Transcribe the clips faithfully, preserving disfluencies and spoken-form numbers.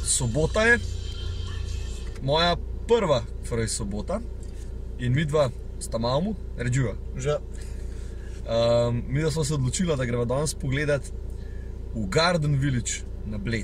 sobota je, moja prva fraj sobota in midva sta mamu, ređuva. Že. Um, midva smo se odločila, da greva danes pogledat v Garden Village na Bled.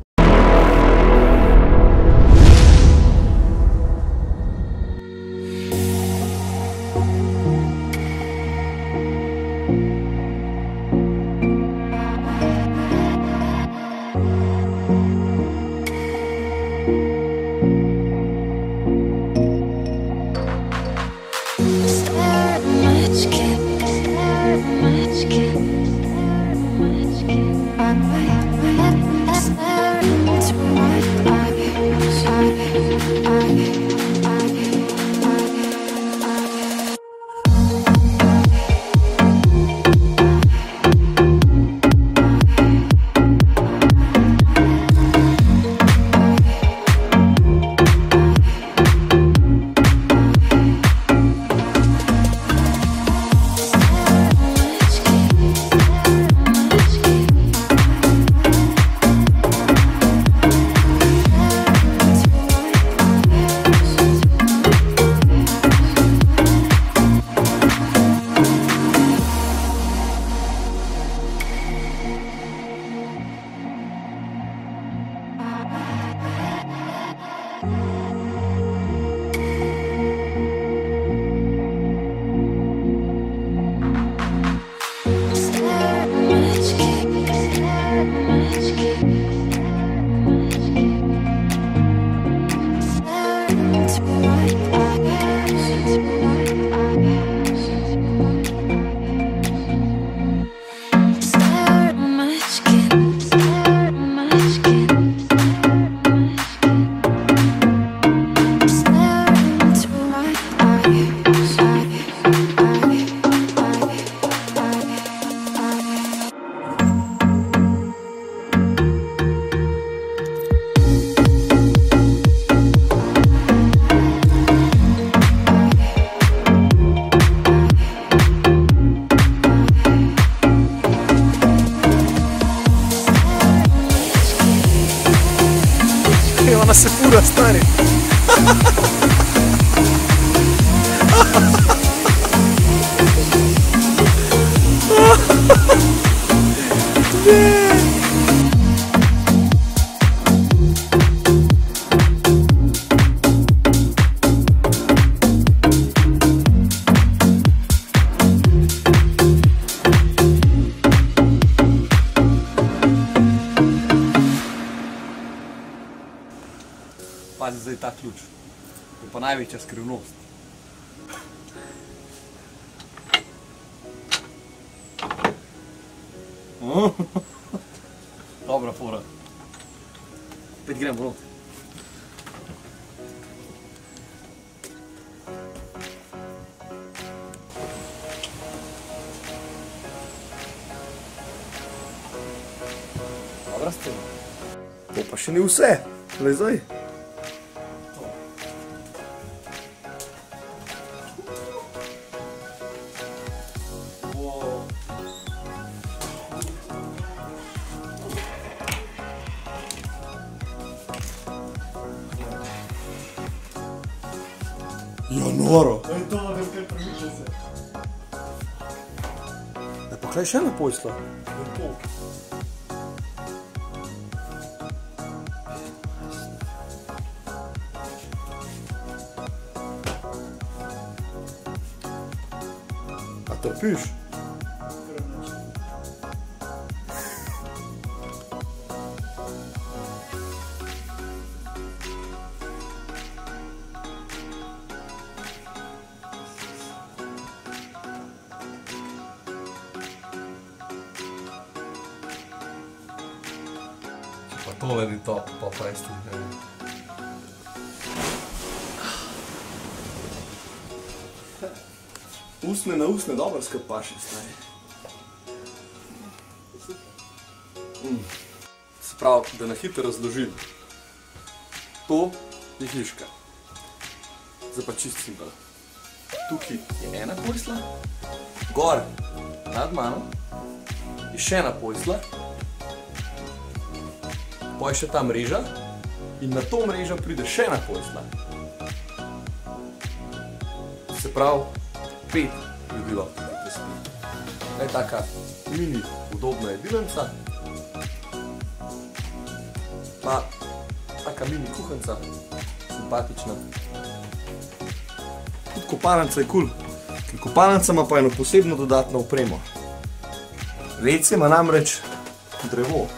Ona se fura, stari. Pazi zdaj ta ključ. To je pa največja skrivnost. Dobra fora. Pet gremo not. Dobra scena. To pa še ni vse. Glej zdaj. Ja, noro. To je to, da je kaj premišlja se. E pa kaj še ena posla? To je to. A trpiš? Pa tole ni top, pa presti. Usne na usne dobro skapaše, stari. Mm. Se pravi, da na hitro razložim. To je hiška. Zdaj pa čist simpel. Tukaj je ena posla, gor nad mano je še ena posla, pa je še ta mreža In na to mrežo pride še ena posla. Se pravi, pet ljudi lahko tukaj spi. To je taka mini udobna jedilnica. Pa taka mini kuhanca, simpatična. Tudi kopalnica je kul, ker kopalnica ima pa eno posebno dodatno opremo. ve ce ima namreč drevo.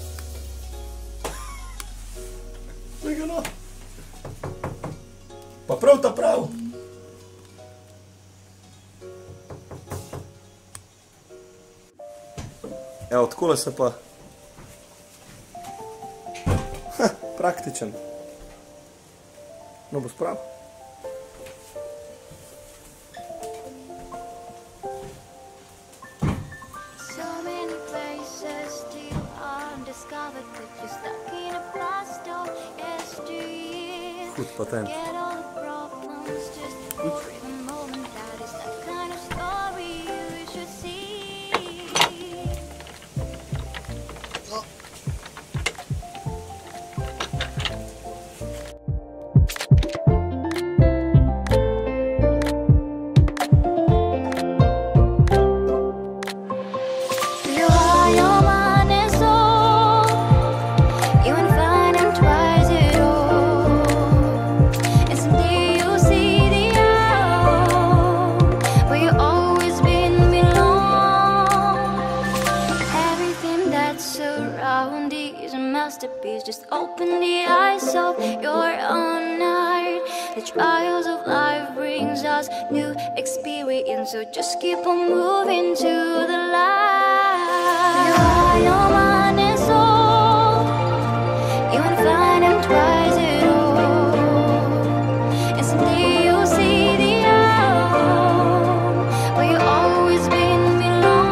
No. Pa prav ta prav. Evo, takole se pa... Ha, praktičen. No, bo sprav. Hud patent. Just open the eyes of your own heart. The trials of life brings us new experience, so just keep on moving to the light. Rely your mind and soul. You won't find them twice at all. And someday you'll see the home where you always been belong.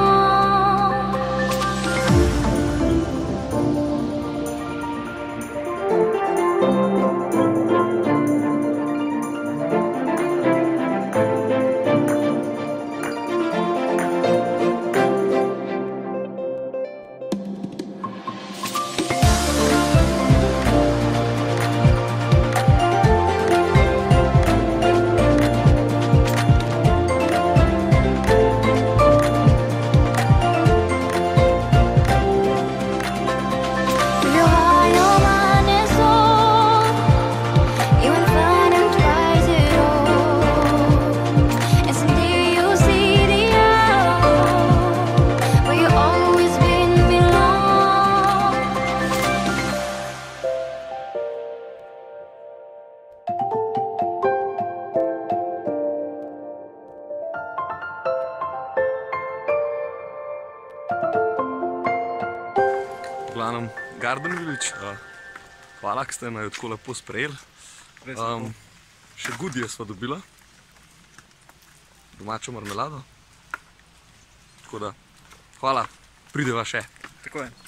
Glavnem, Garden Village, uh, hvala, ki ste me tako lepo sprejeli. Um, še goodije sva dobila, domačo marmelado, tako da hvala, prideva še. Tako je.